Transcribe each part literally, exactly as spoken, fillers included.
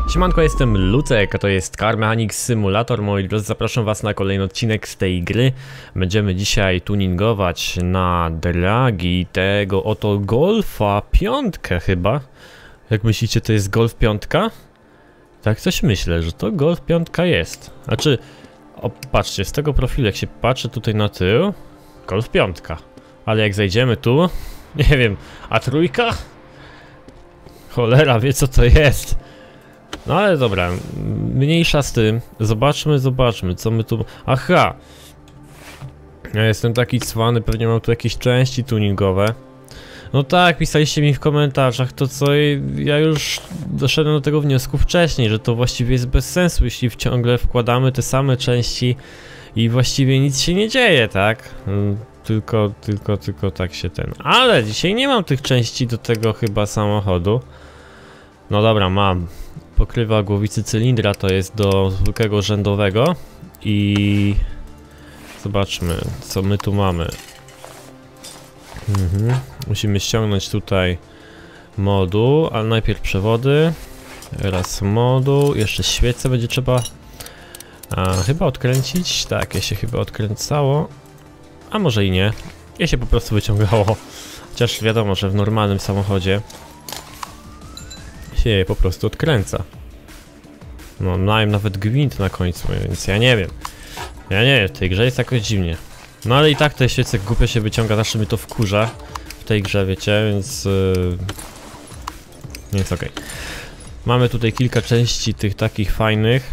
Siemanko, jestem Lucek, a to jest Car Mechanics Simulator. Moi drodzy, zapraszam was na kolejny odcinek z tej gry. Będziemy dzisiaj tuningować na dragi tego oto Golfa piątkę chyba. Jak myślicie, to jest Golf piątka? Tak coś myślę, że to Golf piątka jest. Znaczy, o, patrzcie, z tego profilu jak się patrzy tutaj na tył, Golf piątka. Ale jak zejdziemy tu, nie wiem, a trójka? Cholera wie co to jest. No ale dobra, mniejsza z tym. Zobaczmy, zobaczmy, co my tu... Aha! Ja jestem taki cwany, pewnie mam tu jakieś części tuningowe. No tak, pisaliście mi w komentarzach to co i ja już doszedłem do tego wniosku wcześniej, że to właściwie jest bez sensu, jeśli ciągle wkładamy te same części i właściwie nic się nie dzieje, tak? Tylko, tylko, tylko tak się ten... Ale dzisiaj nie mam tych części do tego chyba samochodu. No dobra, mam. Pokrywa głowicy cylindra to jest do zwykłego rzędowego i zobaczmy co my tu mamy. Mhm. Musimy ściągnąć tutaj moduł, ale najpierw przewody, raz moduł, jeszcze świece będzie trzeba a, chyba odkręcić, tak, je się chyba odkręcało, a może i nie, je się po prostu wyciągało, chociaż wiadomo, że w normalnym samochodzie się je po prostu odkręca. No, miałem nawet gwint na końcu, więc ja nie wiem. Ja nie wiem, w tej grze jest jakoś dziwnie. No ale i tak te świece głupio się wyciąga, zawsze mi to wkurza w tej grze, wiecie, więc... Yy... Więc okej. Okay. Mamy tutaj kilka części tych takich fajnych.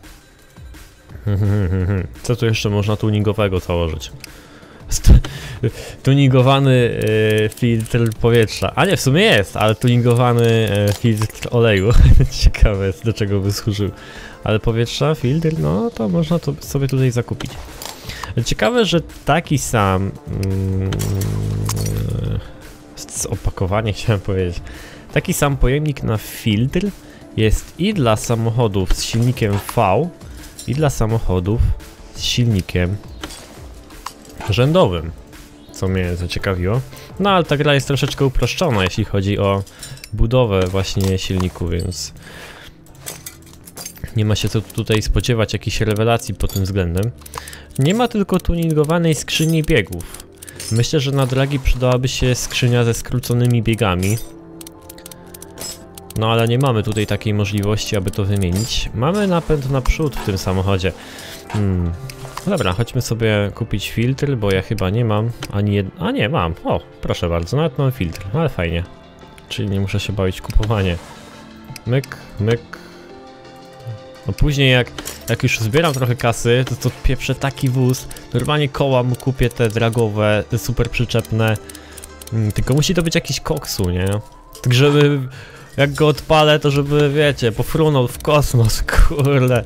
Co tu jeszcze można tuningowego założyć? Tuningowany y, filtr powietrza. A nie, w sumie jest, ale tuningowany y, filtr oleju. Ciekawe jest, do czego by służył. Ale powietrza, filtr, no to można to sobie tutaj zakupić. Ciekawe, że taki sam mm, opakowanie chciałem powiedzieć. Taki sam pojemnik na filtr jest i dla samochodów z silnikiem V, i dla samochodów z silnikiem rzędowym, co mnie zaciekawiło. No ale ta gra jest troszeczkę uproszczona, jeśli chodzi o budowę właśnie silniku, więc nie ma się co tutaj spodziewać jakichś rewelacji pod tym względem. Nie ma tylko tuningowanej skrzyni biegów. Myślę, że na dragi przydałaby się skrzynia ze skróconymi biegami. No ale nie mamy tutaj takiej możliwości, aby to wymienić. Mamy napęd naprzód w tym samochodzie. Hmm. Dobra, chodźmy sobie kupić filtr, bo ja chyba nie mam ani jed... A nie, mam. O, proszę bardzo, nawet mam filtr, ale fajnie. Czyli nie muszę się bawić kupowanie. Myk, myk. No później jak, jak już zbieram trochę kasy, to, to pieprzę taki wóz. Normalnie koła mu kupię te dragowe, te super przyczepne. Hmm, tylko musi to być jakiś koksu, nie? Tak żeby... Jak go odpalę, to żeby, wiecie, pofrunął w kosmos, kurde.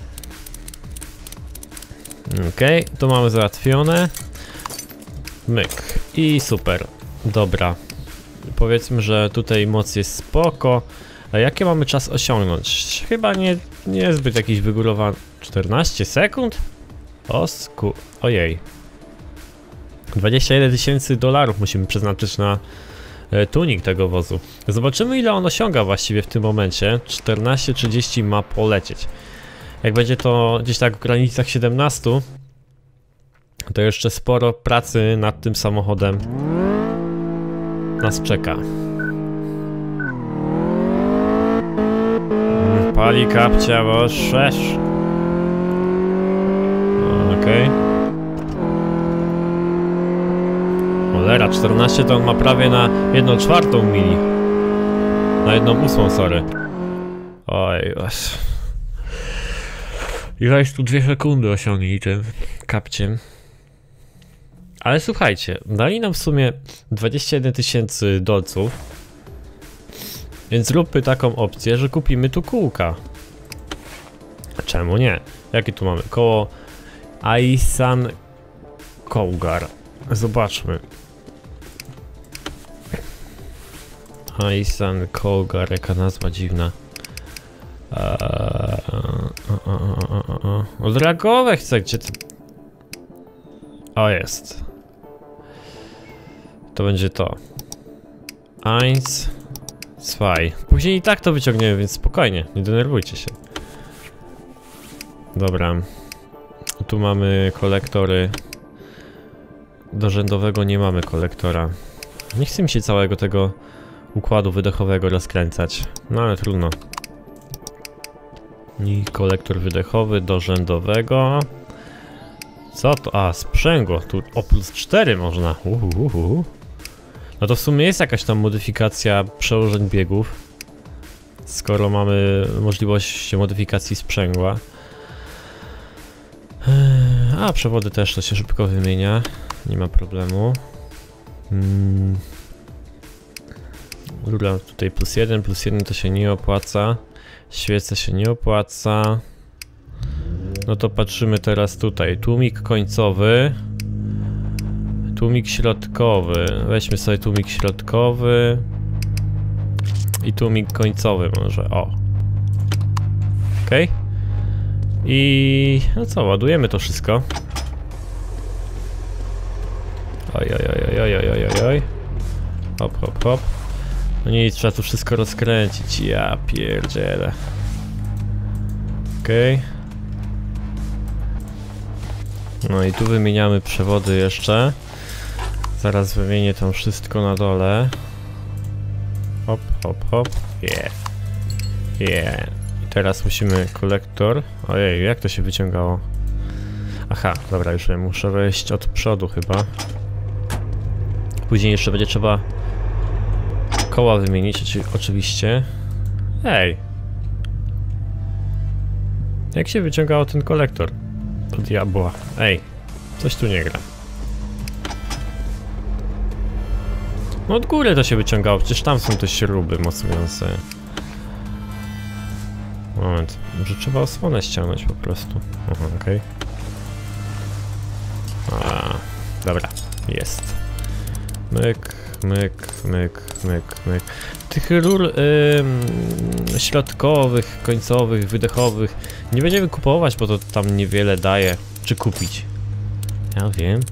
Okej, okay, to mamy załatwione. Myk. I super. Dobra. Powiedzmy, że tutaj moc jest spoko. A jakie mamy czas osiągnąć? Chyba nie, niezbyt jakiś wygórowany. czternaście sekund? O sku... Ojej. dwadzieścia jeden tysięcy dolarów musimy przeznaczyć na e, tuning tego wozu. Zobaczymy, ile on osiąga właściwie w tym momencie. czternaście trzydzieści ma polecieć. Jak będzie to gdzieś tak w granicach siedemnastu, to jeszcze sporo pracy nad tym samochodem nas czeka. Pali kapcia, bo szesz. Okej. Okay. Cholera, czternaście to on ma prawie na jedną czwartą mili. Na jedną ósmą, sorry. Oj, was. I weź tu dwie sekundy osiągnij tym kapciem. Ale słuchajcie, dali nam w sumie dwadzieścia jeden tysięcy dolców. Więc zróbmy taką opcję, że kupimy tu kółka. Czemu nie? Jakie tu mamy? Koło Aisan Cougar. Zobaczmy. Aisan Cougar, jaka nazwa dziwna. Eee, o, o, o, o, o. O, dragowe chcę, gdzie ty... O, jest. To będzie to. Eins, Swaj. Później i tak to wyciągniemy, więc spokojnie, nie denerwujcie się. Dobra. Tu mamy kolektory. Do rzędowego nie mamy kolektora. Nie chce mi się całego tego układu wydechowego rozkręcać. No ale trudno. I kolektor wydechowy do rzędowego. Co to? A, sprzęgło. Tu o plus cztery można. Uhuhu. No to w sumie jest jakaś tam modyfikacja przełożeń biegów. Skoro mamy możliwość modyfikacji sprzęgła. A, przewody też to się szybko wymienia. Nie ma problemu. Hmm. Rura tutaj plus jeden, plus jeden to się nie opłaca. Świece się nie opłaca. No to patrzymy teraz tutaj. Tłumik końcowy. Tłumik środkowy. Weźmy sobie tłumik środkowy. I tłumik końcowy może. O. Okej. Okay. I no co, ładujemy to wszystko. Oj, oj, oj, oj, oj, oj, oj, oj. Hop, hop, hop. No nic, trzeba tu wszystko rozkręcić. Ja pierdzielę. Okej. Okay. No i tu wymieniamy przewody jeszcze. Zaraz wymienię tam wszystko na dole. Hop, hop, hop. Yeah. Yeah. I teraz musimy kolektor. Ojej, jak to się wyciągało? Aha, dobra, już wiem, muszę wejść od przodu chyba. Później jeszcze będzie trzeba koła wymienić, oczywiście. Ej! Jak się wyciągało ten kolektor? Do diabła. Ej, coś tu nie gra. No od góry to się wyciągało, przecież tam są te śruby mocujące. Moment, może trzeba osłonę ściągnąć po prostu. Aha, okej. Okay. A, dobra, jest. Myk, myk, myk, myk, myk. Tych rur yy, środkowych, końcowych, wydechowych nie będziemy kupować, bo to tam niewiele daje. Czy kupić? Ja wiem.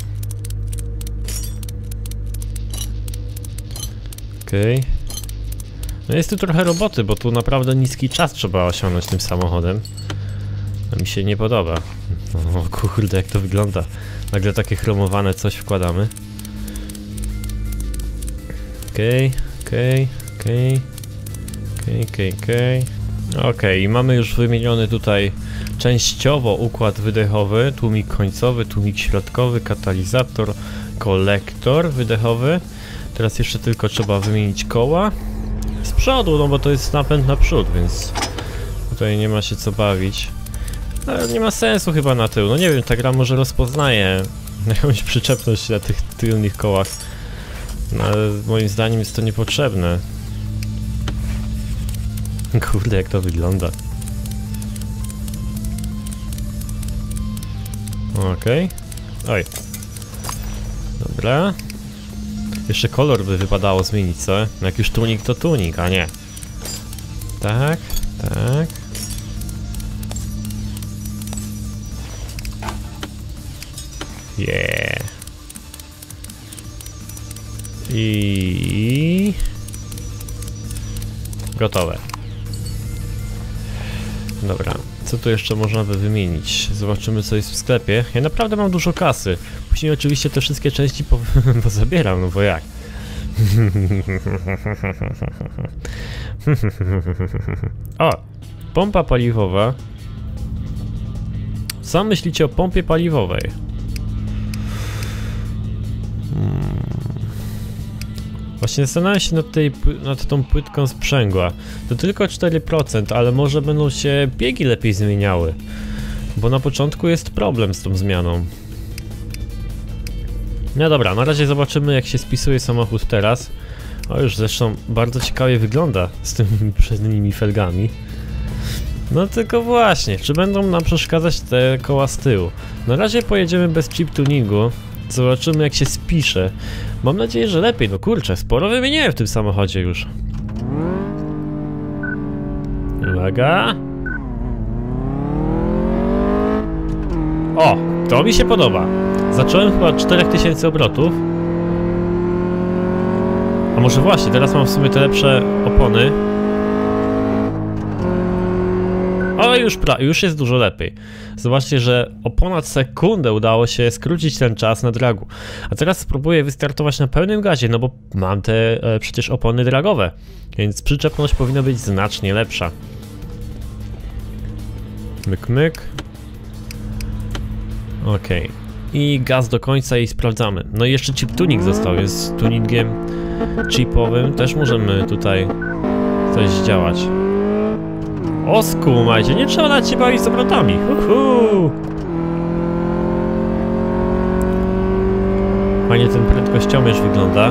Okej. Okay. No jest tu trochę roboty, bo tu naprawdę niski czas trzeba osiągnąć tym samochodem. To mi się nie podoba. O kurde, jak to wygląda. Nagle takie chromowane coś wkładamy. Okej, okej, okej. Okej, okej, okej. Okej, i mamy już wymieniony tutaj częściowo układ wydechowy, tłumik końcowy, tłumik środkowy, katalizator, kolektor wydechowy. Teraz jeszcze tylko trzeba wymienić koła z przodu, no bo to jest napęd na przód, więc tutaj nie ma się co bawić. Ale nie ma sensu chyba na tył, no nie wiem, ta gra może rozpoznaje jakąś przyczepność na tych tylnych kołach. No ale moim zdaniem jest to niepotrzebne. Kurde, jak to wygląda. Okej. Okay. Oj. Dobra. Jeszcze kolor by wypadało zmienić, co? No jak już tunik, to tunik, a nie. Tak, tak. Yeah. I... gotowe. Dobra, co tu jeszcze można by wymienić? Zobaczymy, co jest w sklepie. Ja naprawdę mam dużo kasy. Później oczywiście te wszystkie części po pozabieram, no bo jak? O! Pompa paliwowa. Co myślicie o pompie paliwowej? Hmm. Właśnie zastanawiam się nad, tej, nad tą płytką sprzęgła. To tylko cztery procent, ale może będą się biegi lepiej zmieniały. Bo na początku jest problem z tą zmianą. No dobra, na razie zobaczymy, jak się spisuje samochód teraz. O, już zresztą bardzo ciekawie wygląda z tymi przednimi felgami. No tylko właśnie, czy będą nam przeszkadzać te koła z tyłu? Na razie pojedziemy bez chip tuningu. Zobaczymy, jak się spisze. Mam nadzieję, że lepiej. No kurczę, sporo wymieniłem w tym samochodzie już. Uwaga. O, to mi się podoba. Zacząłem chyba od czterech tysięcy obrotów. A może właśnie, teraz mam w sumie te lepsze opony. O, już, pra już jest dużo lepiej. Zobaczcie, że o ponad sekundę udało się skrócić ten czas na dragu. A teraz spróbuję wystartować na pełnym gazie, no bo mam te e, przecież opony dragowe. Więc przyczepność powinna być znacznie lepsza. Myk, myk. Okej. Okay. I gaz do końca i sprawdzamy. No i jeszcze chip tuning został, jest z tuningiem chipowym. Też możemy tutaj coś zdziałać. O, skumajcie, nie trzeba dać się bawić z obrotami. Uhu. Fajnie ten prędkościomierz wygląda.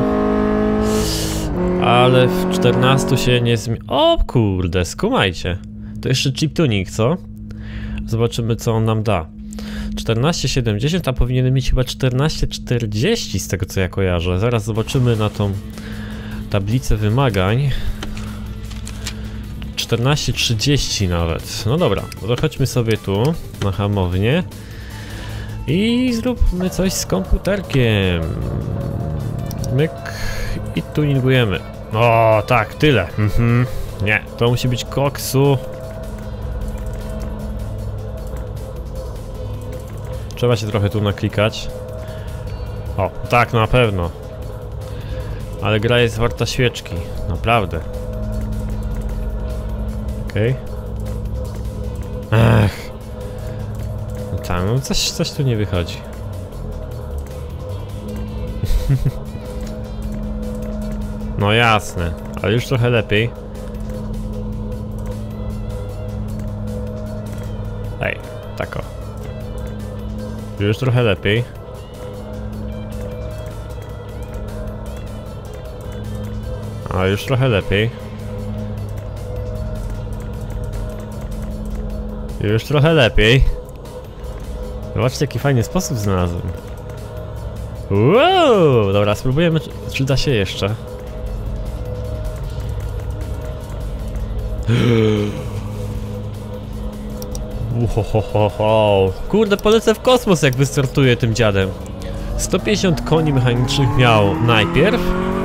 Ale w czternastu się nie zmieni... O kurde, skumajcie. To jeszcze chip tuning, co? Zobaczymy, co on nam da. czternaście siedemdziesiąt, a powinienem mieć chyba czternaście czterdzieści z tego, co ja kojarzę. Zaraz zobaczymy na tą tablicę wymagań. czternaście trzydzieści nawet. No dobra, to chodźmy sobie tu na hamownię i zróbmy coś z komputerkiem. Myk i tuningujemy. O, tak, tyle. Mhm. Nie, to musi być koksu. Trzeba się trochę tu naklikać. O, tak, na pewno. Ale gra jest warta świeczki, naprawdę. Okej. Okay. Ech. No tak, no coś, coś tu nie wychodzi. No jasne, ale już trochę lepiej. Ej, tak o. Już trochę lepiej. A już trochę lepiej. Już trochę lepiej. Zobaczcie, jaki fajny sposób znalazłem. Wow! Dobra, spróbujemy, czy, czy da się jeszcze. Uhohoho. Kurde, polecę w kosmos, jak wystartuję tym dziadem. sto pięćdziesiąt koni mechanicznych miał najpierw.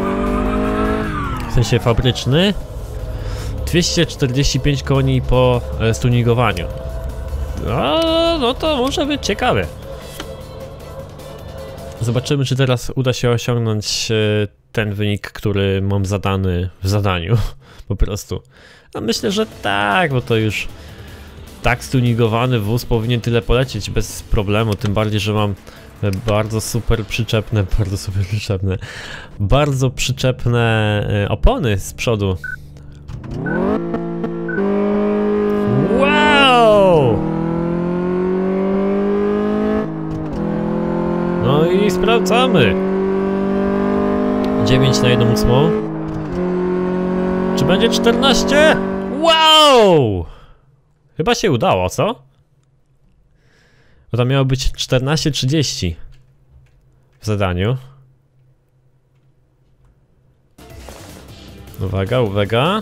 W sensie fabryczny. dwieście czterdzieści pięć koni po e, stuningowaniu. No, no to może być ciekawe. Zobaczymy, czy teraz uda się osiągnąć e, ten wynik, który mam zadany w zadaniu. Po prostu. No myślę, że tak, bo to już tak stuningowany wóz powinien tyle polecieć bez problemu. Tym bardziej, że mam bardzo super przyczepne, bardzo super przyczepne, bardzo przyczepne e, opony z przodu. Wow! No i sprawdzamy. dziewięć na jedną ósmą. Czy będzie czternaście? Wow! Chyba się udało, co? Bo tam miało być czternaście trzydzieści w zadaniu. Uwaga, uwaga.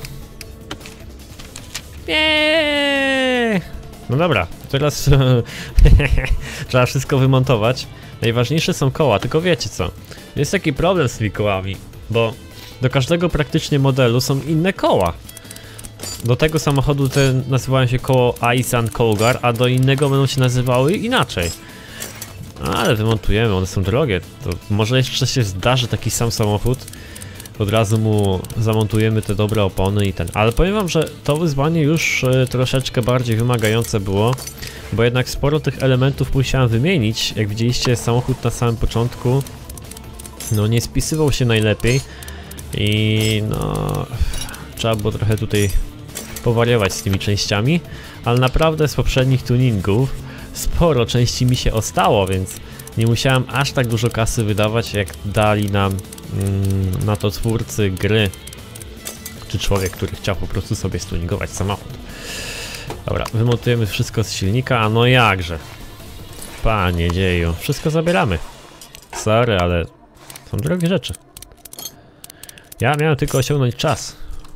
Eee! No dobra, teraz trzeba wszystko wymontować. Najważniejsze są koła, tylko wiecie co? Jest taki problem z tymi kołami, bo do każdego praktycznie modelu są inne koła. Do tego samochodu te nazywają się koło Aisin Cougar, a do innego będą się nazywały inaczej. Ale wymontujemy, one są drogie. To może jeszcze się zdarzy taki sam samochód. Od razu mu zamontujemy te dobre opony i ten. Ale powiem wam, że to wyzwanie już y, troszeczkę bardziej wymagające było. Bo jednak sporo tych elementów musiałem wymienić. Jak widzieliście, samochód na samym początku no nie spisywał się najlepiej. I no trzeba było trochę tutaj powariować z tymi częściami. Ale naprawdę z poprzednich tuningów sporo części mi się ostało, więc nie musiałem aż tak dużo kasy wydawać, jak dali nam mm, na to twórcy gry, czy człowiek, który chciał po prostu sobie stuningować samochód. Dobra, wymontujemy wszystko z silnika, a no jakże. Panie dzieju, wszystko zabieramy. Sorry, ale są drogie rzeczy. Ja miałem tylko osiągnąć czas.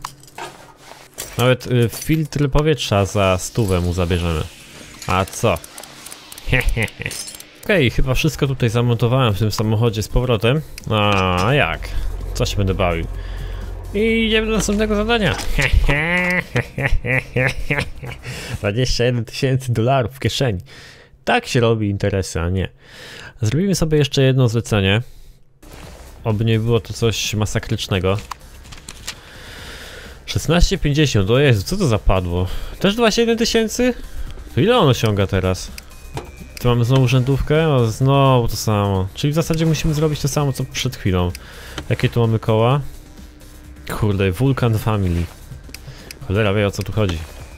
Nawet y, filtr powietrza za stówę mu zabierzemy. A co? Okej, okay, chyba wszystko tutaj zamontowałem w tym samochodzie z powrotem. A jak? Co się będę bawił? I idziemy do następnego zadania. dwadzieścia jeden tysięcy dolarów w kieszeni. Tak się robi interesy, a nie. Zrobimy sobie jeszcze jedno zlecenie. Oby nie było to coś masakrycznego. szesnaście pięćdziesiąt, o Jezu, co to zapadło? Też dwadzieścia jeden tysięcy? To ile on osiąga teraz? Tu mamy znowu rzędówkę? O, znowu to samo. Czyli w zasadzie musimy zrobić to samo co przed chwilą. Jakie tu mamy koła? Kurde, Vulcan Family. Cholera wie, o co tu chodzi.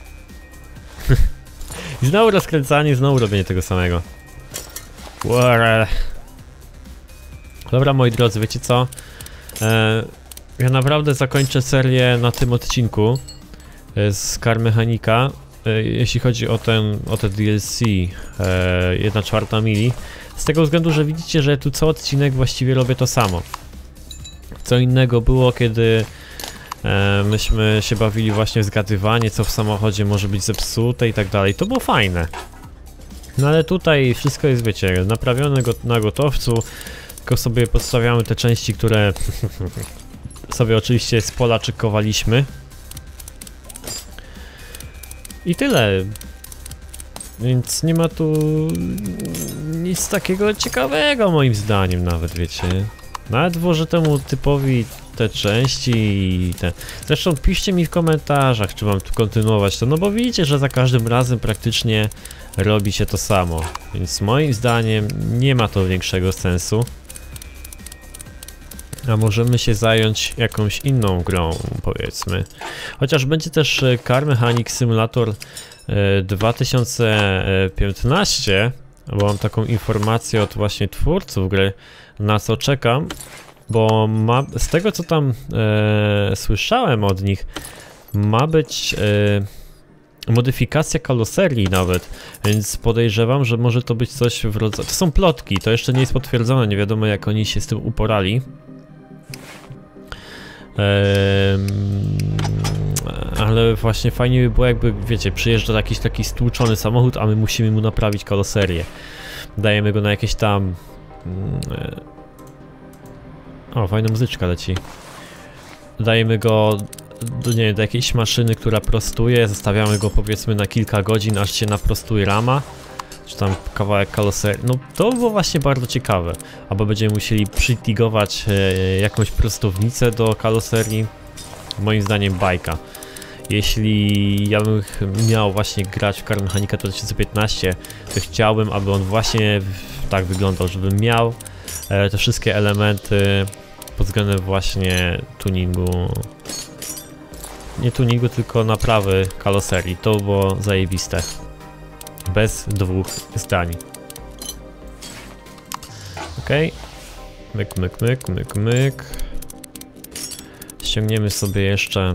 I znowu rozkręcanie, znowu robienie tego samego. Uare. Dobra, moi drodzy, wiecie co? E, ja naprawdę zakończę serię na tym odcinku e, z Car Mechanica. E, jeśli chodzi o ten, o te D L C, e, jedna czwarta mili. Z tego względu, że widzicie, że tu co odcinek właściwie robię to samo. Co innego było, kiedy e, myśmy się bawili właśnie w zgadywanie, co w samochodzie może być zepsute i tak dalej. To było fajne. No ale tutaj wszystko jest, wiecie, naprawione go, na gotowcu. Tylko sobie podstawiamy te części, które sobie oczywiście z pola czekowaliśmy. I tyle. Więc nie ma tu nic takiego ciekawego moim zdaniem nawet, wiecie. Nawet włożę temu typowi te części i te... Zresztą piszcie mi w komentarzach, czy mam tu kontynuować to, no bo widzicie, że za każdym razem praktycznie robi się to samo. Więc moim zdaniem nie ma to większego sensu. A możemy się zająć jakąś inną grą, powiedzmy. Chociaż będzie też Car Mechanic Simulator dwa tysiące piętnaście, bo mam taką informację od właśnie twórców gry, na co czekam, bo ma, z tego co tam e, słyszałem od nich, ma być e, modyfikacja karoserii nawet, więc podejrzewam, że może to być coś w rodzaju... To są plotki, to jeszcze nie jest potwierdzone, nie wiadomo jak oni się z tym uporali. Ehm, ale właśnie fajnie by było, jakby, wiecie, przyjeżdża jakiś taki stłuczony samochód, a my musimy mu naprawić karoserię. Dajemy go na jakieś tam... O, fajna muzyczka leci. Dajemy go do, nie wiem, do jakiejś maszyny, która prostuje, zostawiamy go powiedzmy na kilka godzin, aż się naprostuje rama. Czy tam kawałek karoserii. No to było właśnie bardzo ciekawe. Albo będziemy musieli przytigować e, jakąś prostownicę do karoserii. Moim zdaniem bajka. Jeśli ja bym miał właśnie grać w Car Mechanica dwa tysiące piętnaście, to chciałbym, aby on właśnie tak wyglądał, żebym miał e, te wszystkie elementy pod względem właśnie tuningu. Nie tuningu, tylko naprawy karoserii. To było zajebiste. Bez dwóch zdań. Okej. Myk, myk, myk, myk, myk. Ściągniemy sobie jeszcze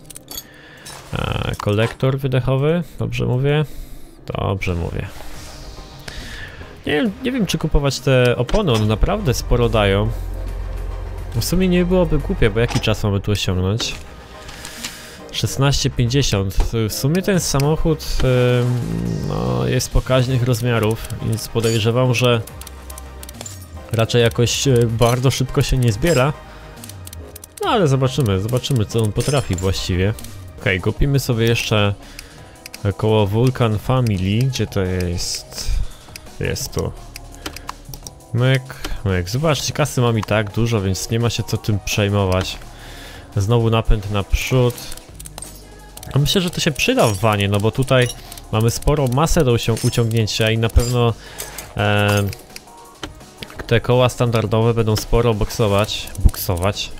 e, kolektor wydechowy. Dobrze mówię? Dobrze mówię. Nie wiem, nie wiem czy kupować te opony, one naprawdę sporo dają. W sumie nie byłoby głupie, bo jaki czas mamy tu osiągnąć? szesnaście pięćdziesiąt. W sumie ten samochód yy, no, jest pokaźnych rozmiarów, więc podejrzewam, że raczej jakoś yy, bardzo szybko się nie zbiera. No ale zobaczymy, zobaczymy co on potrafi właściwie. Okej, okay, kupimy sobie jeszcze koło Vulcan Family. Gdzie to jest? Jest tu. Myk, myk. Zobaczcie, kasy mam i tak dużo, więc nie ma się co tym przejmować. Znowu napęd na przód. A myślę, że to się przyda w wanie, no bo tutaj mamy sporo masę do uciągnięcia i na pewno e, te koła standardowe będą sporo boksować, buksować.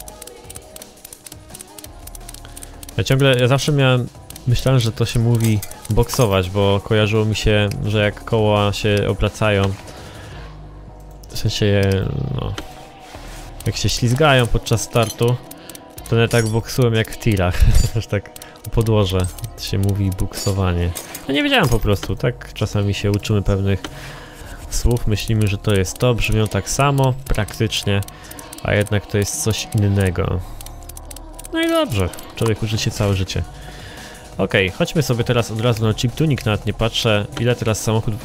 Ja ciągle, ja zawsze miałem, myślałem, że to się mówi boksować, bo kojarzyło mi się, że jak koła się obracają, w sensie, no, jak się ślizgają podczas startu, to nie tak boksułem jak w tirach, aż tak podłoże się mówi buksowanie. No nie wiedziałem po prostu, tak czasami się uczymy pewnych słów, myślimy, że to jest to, brzmią tak samo praktycznie, a jednak to jest coś innego. No i dobrze, człowiek uczy się całe życie. Okej, okay, chodźmy sobie teraz od razu na chip tuning, nawet nie patrzę ile teraz samochód...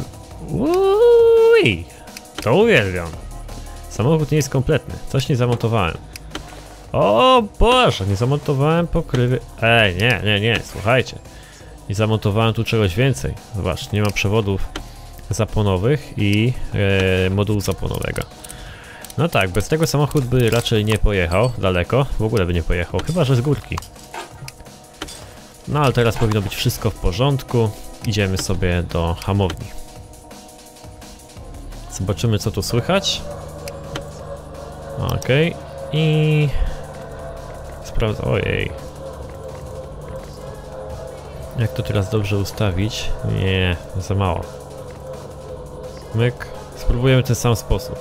Uuuuj, to uwielbiam. Samochód nie jest kompletny, coś nie zamontowałem. O Boże, nie zamontowałem pokrywy. Ej, nie, nie, nie, słuchajcie. Nie zamontowałem tu czegoś więcej. Zobacz, nie ma przewodów zaponowych i e, modułu zaponowego. No tak, bez tego samochód by raczej nie pojechał daleko. W ogóle by nie pojechał, chyba że z górki. No ale teraz powinno być wszystko w porządku. Idziemy sobie do hamowni. Zobaczymy, co tu słychać. Okej. Okay. I... Sprawdzę... Ojej. Jak to teraz dobrze ustawić? Nie, za mało. Myk. Spróbujemy ten sam sposób.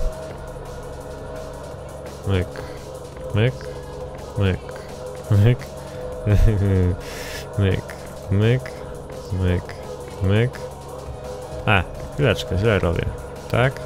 Myk. Myk. Myk. Myk. Myk. Myk. Myk. Myk. A, chwileczkę, źle robię. Tak?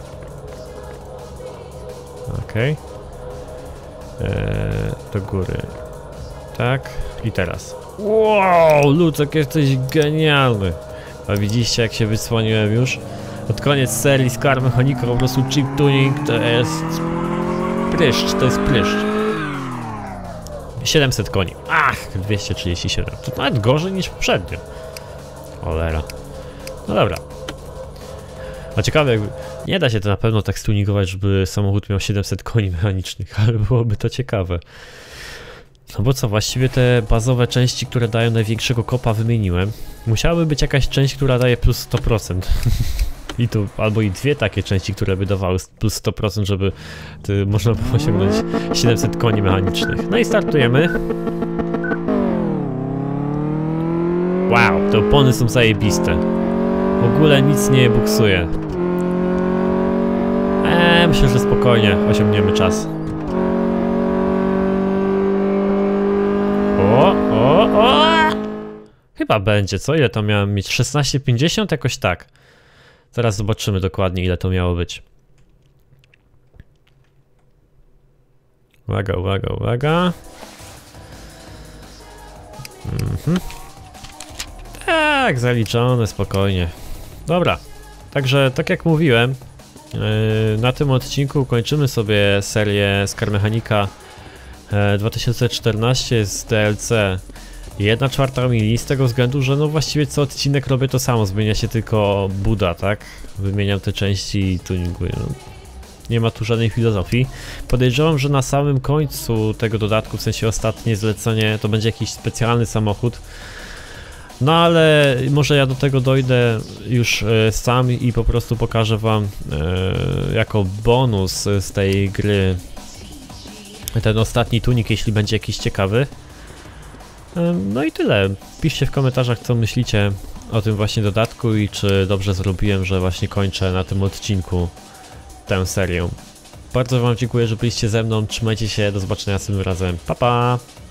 Okej. Okay. Eee, do góry. Tak. I teraz. Wow, Lucek, jesteś genialny. A widzicie, jak się wysłoniłem już? Pod koniec serii z Car Mechanica po prostu chip tuning to jest... pryszcz, to jest pryszcz. siedemset koni. Ach, dwieście trzydzieści siedem. To nawet gorzej niż poprzednio. Cholera. No dobra. A ciekawe, jakby... Nie da się to na pewno tak stuningować, żeby samochód miał siedemset koni mechanicznych, ale byłoby to ciekawe. No bo co, właściwie te bazowe części, które dają największego kopa, wymieniłem. Musiałaby być jakaś część, która daje plus sto procent. I tu, albo i dwie takie części, które by dawały plus sto procent, żeby ty, można było osiągnąć siedemset koni mechanicznych. No i startujemy. Wow, te opony są zajebiste. W ogóle nic nie buksuje. Eee, myślę, że spokojnie osiągniemy czas. O, o, o! Chyba będzie, co? Ile to miałem mieć? szesnaście pięćdziesiąt? Jakoś tak. Zaraz zobaczymy dokładnie, ile to miało być. Uwaga, uwaga, uwaga. Mhm. Tak, zaliczone, spokojnie. Dobra, także tak jak mówiłem, yy, na tym odcinku kończymy sobie serię z Car Mechanica dwa tysiące czternaście z D L C jedna czwarta mili, z tego względu, że no właściwie co odcinek robię to samo, zmienia się tylko buda, tak? Wymieniam te części i tuninguję. No. Nie ma tu żadnej filozofii. Podejrzewam, że na samym końcu tego dodatku, w sensie ostatnie zlecenie, to będzie jakiś specjalny samochód. No ale może ja do tego dojdę już e, sam i po prostu pokażę wam e, jako bonus z tej gry ten ostatni tunik, jeśli będzie jakiś ciekawy. E, no i tyle. Piszcie w komentarzach, co myślicie o tym właśnie dodatku i czy dobrze zrobiłem, że właśnie kończę na tym odcinku tę serię. Bardzo wam dziękuję, że byliście ze mną. Trzymajcie się, do zobaczenia następnym razem. Pa, pa!